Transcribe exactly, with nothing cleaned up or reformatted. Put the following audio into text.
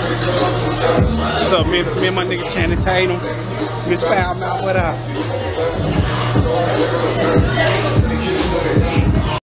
What's up, me, me and my nigga Channing Tatum. Miss Foulmouth, what up?